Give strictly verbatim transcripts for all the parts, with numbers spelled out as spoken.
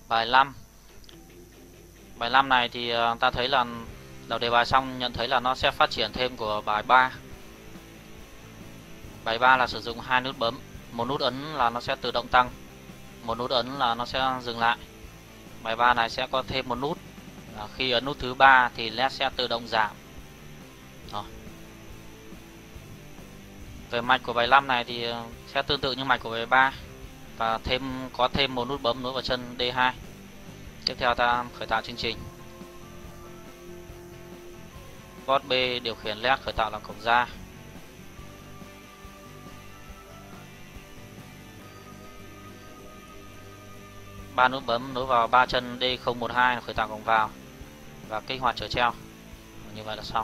Bài năm. Bài năm này thì ta thấy là đầu đề bài xong nhận thấy là nó sẽ phát triển thêm của bài ba. Bài ba là sử dụng hai nút bấm, một nút ấn là nó sẽ tự động tăng, một nút ấn là nó sẽ dừng lại. Bài ba này sẽ có thêm một nút, khi ấn nút thứ ba thì led sẽ tự động giảm. Rồi. Về mạch của bài năm này thì sẽ tương tự như mạch của bài ba và thêm có thêm một nút bấm nối vào chân D hai. Tiếp theo ta khởi tạo chương trình. Port B điều khiển led khởi tạo làm cổng ra. Ba nút bấm nối vào ba chân D không một hai khởi tạo cổng vào và kích hoạt trở treo. Như vậy là xong.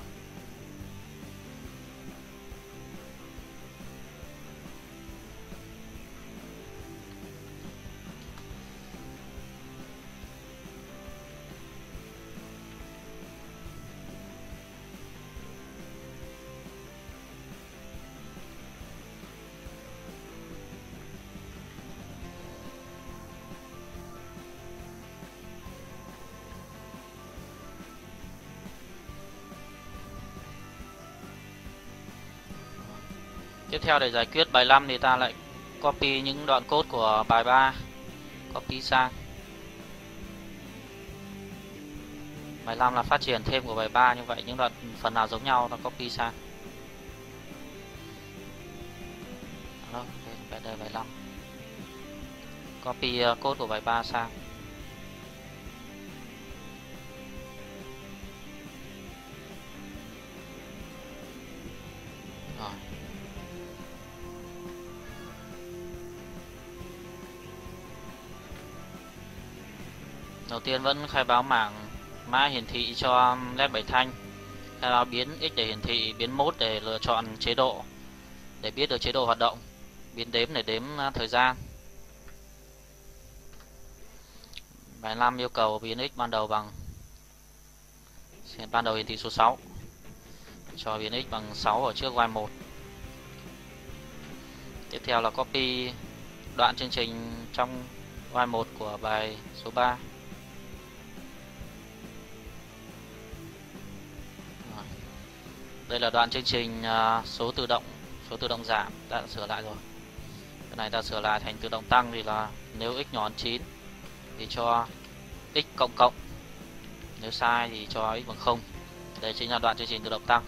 Tiếp theo để giải quyết bài năm thì ta lại copy những đoạn code của bài ba, copy sang. Bài năm là phát triển thêm của bài ba, như vậy những đoạn phần nào giống nhau ta copy sang. Đó, đây, đây bài năm. Copy code của bài ba sang. Rồi. Đầu tiên vẫn khai báo mảng mã hiển thị cho led bảy thanh, khai báo biến x để hiển thị, biến mode để lựa chọn chế độ để biết được chế độ hoạt động, biến đếm để đếm thời gian. Bài năm yêu cầu biến x ban đầu bằng ban đầu hiển thị số sáu, cho biến x bằng sáu ở trước y một. Tiếp theo là copy đoạn chương trình trong y một của bài số ba. Đây là đoạn chương trình số tự động, số tự động giảm, ta đã sửa lại rồi. Cái này ta sửa lại thành tự động tăng thì là nếu x nhỏ hơn chín thì cho x cộng cộng, nếu sai thì cho x bằng không. Đây chính là đoạn chương trình tự động tăng.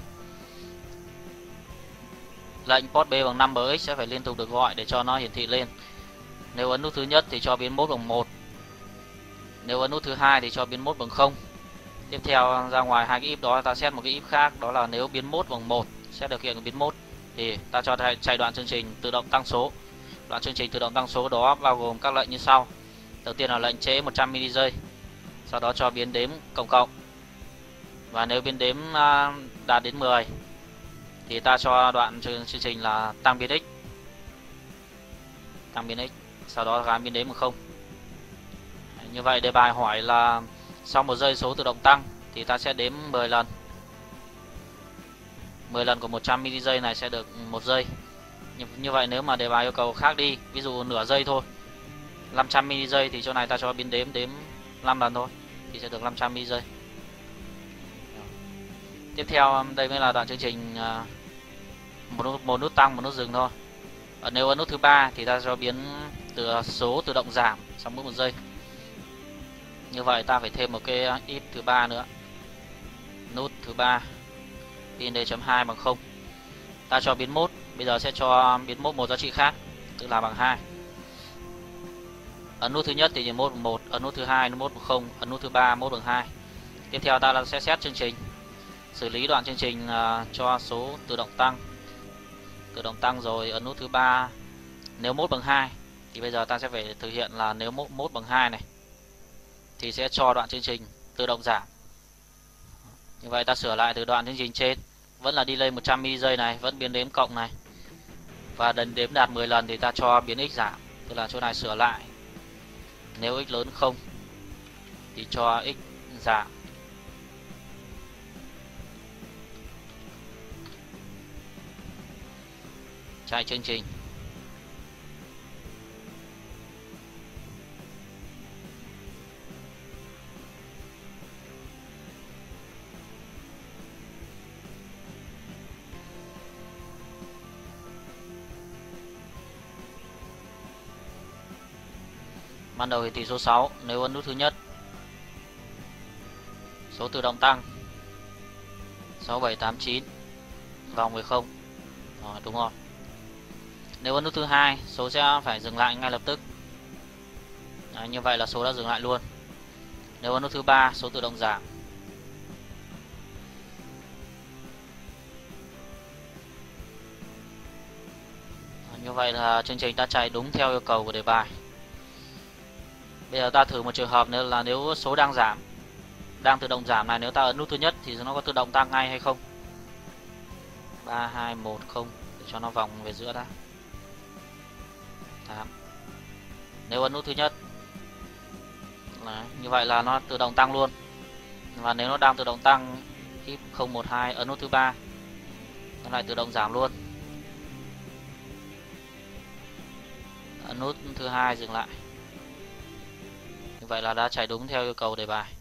Lệnh port B bằng năm bx sẽ phải liên tục được gọi để cho nó hiển thị lên. Nếu ấn nút thứ nhất thì cho biến mode bằng một. Nếu ấn nút thứ hai thì cho biến mode bằng không. Tiếp theo ra ngoài hai cái if đó ta set một cái if khác, đó là nếu biến mode bằng một sẽ điều khiển biến mode thì ta cho chạy đoạn chương trình tự động tăng số. Đoạn chương trình tự động tăng số đó bao gồm các lệnh như sau. Đầu tiên là lệnh trễ một trăm mi li giây, sau đó cho biến đếm cộng cộng. Và nếu biến đếm đạt đến mười thì ta cho đoạn chương trình là tăng biến x. Tăng biến x, sau đó gắn biến đếm bằng không. Như vậy đề bài hỏi là sau một giây số tự động tăng thì ta sẽ đếm mười lần. mười lần của một trăm mi li giây này sẽ được một giây. Như, như vậy nếu mà đề bài yêu cầu khác đi, ví dụ nửa giây thôi, năm trăm mi li giây thì chỗ này ta cho biến đếm đếm năm lần thôi thì sẽ được năm trăm mi li giây. Tiếp theo đây mới là đoạn chương trình một nút, một nút tăng, một nút dừng thôi. Ở nếu ấn nút thứ ba thì ta cho biến từ số tự động giảm sau mỗi một giây. Như vậy ta phải thêm một cái if thứ ba nữa. Nút thứ ba pin d.hai bằng không. Ta cho biến mode, bây giờ sẽ cho biến mode một giá trị khác, tức là bằng hai. Ấn nút thứ nhất thì mode bằng một, ấn nút thứ hai mode bằng không, ấn nút thứ ba mode bằng hai. Tiếp theo ta sẽ set chương trình, xử lý đoạn chương trình uh, cho số tự động tăng. Tự động tăng rồi, ấn nút thứ ba nếu mode bằng hai thì bây giờ ta sẽ phải thực hiện là nếu mode, mode bằng hai này thì sẽ cho đoạn chương trình tự động giảm. Như vậy ta sửa lại từ đoạn chương trình trên, vẫn là delay một trăm mi li giây này, vẫn biến đếm cộng này. Và đến đếm đạt mười lần thì ta cho biến x giảm, tức là chỗ này sửa lại. Nếu x lớn không thì cho x giảm. Chạy chương trình. Ban đầu hiển thị số sáu, nếu ấn nút thứ nhất, số tự động tăng sáu bảy tám chín, vòng về không. Rồi, đúng rồi. Nếu ấn nút thứ hai, số sẽ phải dừng lại ngay lập tức. Đấy, như vậy là số đã dừng lại luôn. Nếu ấn nút thứ ba, số tự động giảm. Đấy, như vậy là chương trình đã chạy đúng theo yêu cầu của đề bài. Bây giờ ta thử một trường hợp nữa là nếu số đang giảm, đang tự động giảm này, nếu ta ấn nút thứ nhất thì nó có tự động tăng ngay hay không. Ba hai một không, để cho nó vòng về giữa đã. tám. Nếu ấn nút thứ nhất, đấy, như vậy là nó tự động tăng luôn. Và nếu nó đang tự động tăng, if không một hai, ấn nút thứ ba, nó lại tự động giảm luôn. Ấn nút thứ hai dừng lại. Như vậy là đã chạy đúng theo yêu cầu đề bài.